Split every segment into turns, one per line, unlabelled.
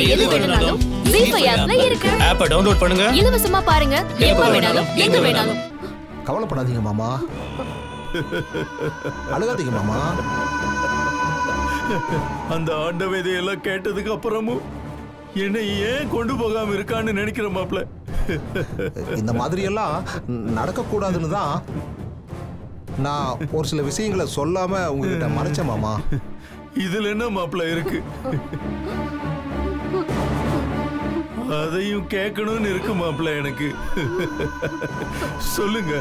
எது வேணும்னாலும் ZEE ஆப்ல இருக்கு.
ஆப்பை டவுன்லோட் பண்ணுங்க.
இலவசமா பாருங்க. எப்ப வேணாலும் எங்க வேணாலும்.
கவலைப்படாதீங்க மாமா. அழுகாதீங்க மாமா.
அந்த ஆண்டவன் இதையெல்லாம் கேட்டதுக்கு அப்புறமும் என்னை ஏன் கொண்டு போகாம இருக்கான்னு நினைக்கிற மாப்ள.
இந்த மாதிரி எல்லாம் நடக்க கூடாதுன்னு தான் நான் ஒரு சில விஷயங்களை சொல்லாம உங்ககிட்ட மறைச்சேன் மாமா.
இதுல என்ன மாப்ள இருக்கு? அதையும் கேட்கணும்னு இருக்கு மாப்ள எனக்கு. சொல்லுங்க.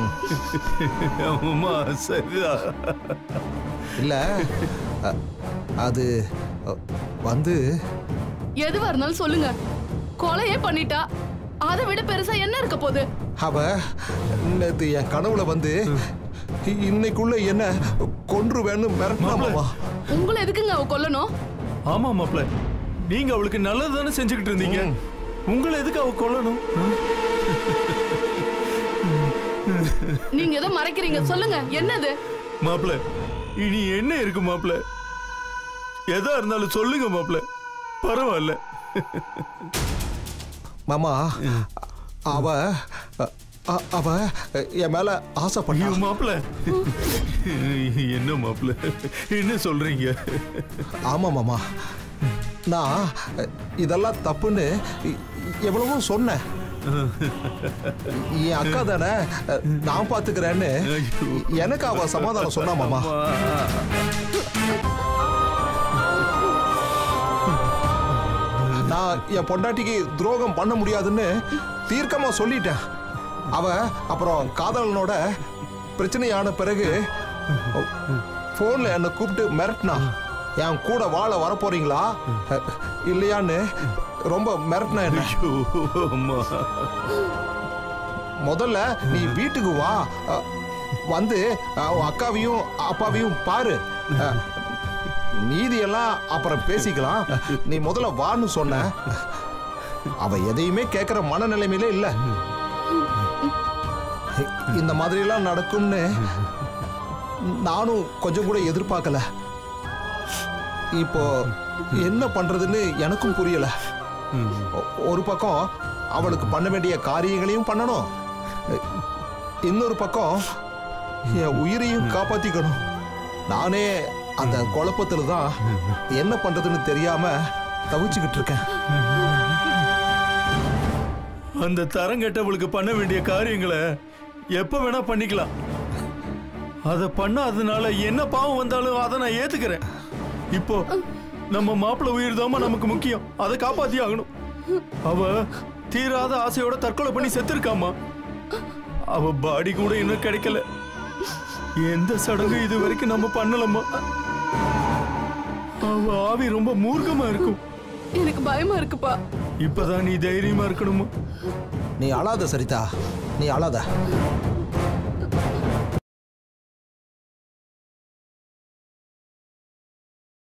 அம்மா சரிதா
இல்ல அது வந்து
எதுவா இருந்தாலும் சொல்லுங்க. கொலையே பண்ணிட்டா அதை விட பெருசா என்ன இருக்க போகுது?
அவ நேத்து என் கனவுல வந்து இன்னைக்குள்ள என்ன கொன்றுவேன்னு மிரட்டினாமா.
உங்களை எதுக்குங்க அவ கொல்லணும்?
ஆமா மாப்ள, நீங்க அவளுக்கு நல்லது தானே செஞ்சுக்கிட்டு இருந்தீங்க. உங்களை எதுக்கு அவ கொல்லணும்?
நீங்க ஏதோ மறைக்கிறீங்க, சொல்லுங்க என்னது?
மாப்ள இனி என்ன இருக்கு மாப்ள? எதா இருந்தாலும் சொல்லுங்க மாப்ள, பரவாயில்ல.
மாமா அவ அவ என் மேல ஆசைப்பட்ட
மாப்ள. என்ன மாப்ள என்ன சொல்றீங்க?
ஆமா மாமா, நான் இதெல்லாம் தப்புன்னு எவ்வளவோ சொன்னேன். என் அக்கா தானே நான் பாத்துக்கிறேன்னு எனக்கு அவ சமாதானம் சொன்னா மாமா. நான் என் பொண்டாட்டிக்கு துரோகம் பண்ண முடியாதுன்னு தீர்க்கமா சொல்லிட்டேன். அவ அப்புறம் காதலனோட பிரச்சனையான பிறகு போன்ல என்னை கூப்பிட்டு மிரட்டினா. என் கூட வாழ வர போறீங்களா இல்லையான்னு ரொம்ப மிரட்டினா. முதல்ல நீ வீட்டுக்கு வா, வந்து அக்காவையும் அப்பாவையும் பாரு, மீதியெல்லாம் அப்புறம் பேசிக்கலாம், நீ முதல்ல வான்னு சொன்ன. அவ எதையுமே கேட்கிற மனநிலைமையில இல்ல. இந்த மாதிரி எல்லாம் நடக்கும்னு நானும் கொஞ்சம் கூட எதிர்பார்க்கல. இப்போ என்ன பண்றதுன்னு எனக்கும் புரியல. ஒரு பக்கம் அவளுக்கு பண்ண வேண்டிய காரியங்களையும் பண்ணணும், இன்னொரு பக்கம் என் உயிரையும் காப்பாத்திக்கணும். நானே அந்த குழப்பத்துல தான் என்ன பண்றதுன்னு தெரியாம தவிச்சுக்கிட்டு இருக்கேன்.
அந்த தரம் கெட்டவளுக்கு பண்ண வேண்டிய காரியங்களை எப்ப வேணா பண்ணிக்கலாம். அதை பண்ணாதனால என்ன பாவம் வந்தாலும் அதை நான் ஏத்துக்கிறேன். இப்போ நம்ம மாப்பிள்ளை உயிர் தாமா நமக்கு முக்கியம், அதை காப்பாத்தி ஆகணும். அவ தீராத ஆசையோட தற்கொலை பண்ணி செத்துருக்காமா. அவ பாடி கூட இன்னும் கிடைக்கல. எந்த சடங்கு இது வரைக்கும் நம்ம பண்ணலமா. அவ ஆவி ரொம்ப மூர்க்கமா இருக்கும்.
எனக்கு பயமா இருக்குப்பா.
இப்பதான் நீ தைரியமா இருக்கணுமா.
நீ அழாத சரிதா, நீ அழாத.